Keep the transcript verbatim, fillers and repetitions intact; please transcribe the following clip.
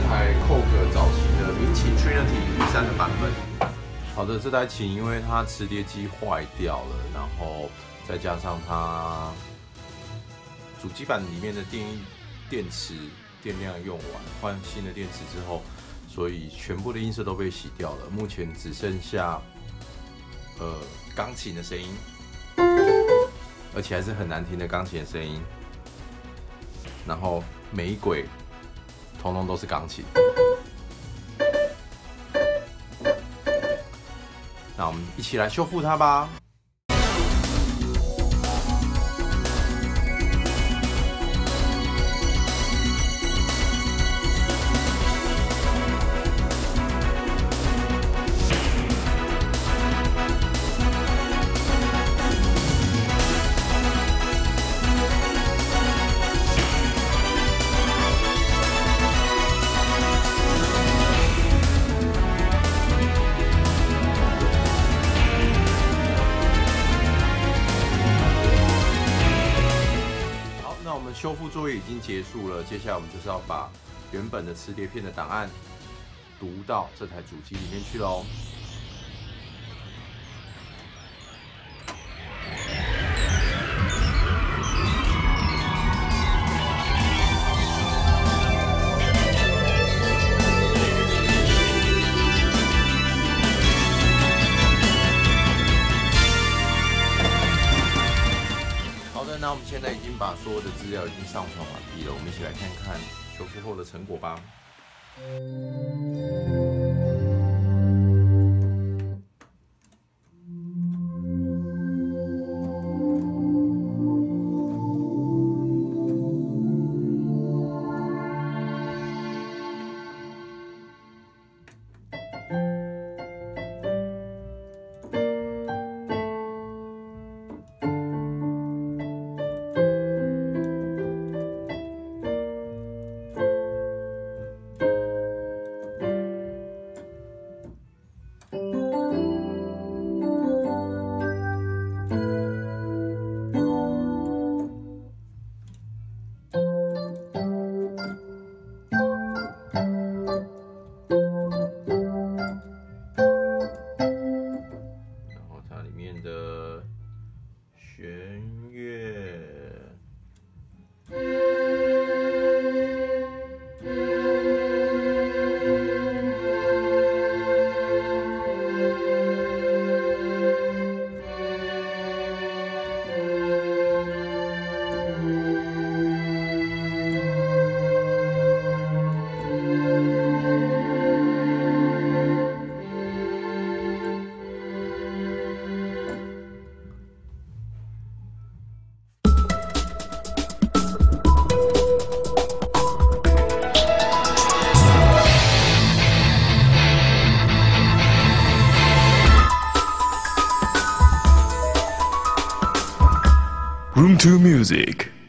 台 Korg 早期的民琴 Trinity V 三的版本。好的，这台琴因为它磁碟机坏掉了，然后再加上它主机板里面的电电池电量用完，换新的电池之后，所以全部的音色都被洗掉了。目前只剩下呃钢琴的声音，而且还是很难听的钢琴的声音。然后每一轨通通都是钢琴。那我们一起来修复它吧。修复作业已经结束了，接下来我们就是要把原本的磁碟片的档案读到这台主机里面去喽。那我们现在已经把所有的资料已经上传完毕了，我们一起来看看修复后的成果吧。 Room two Music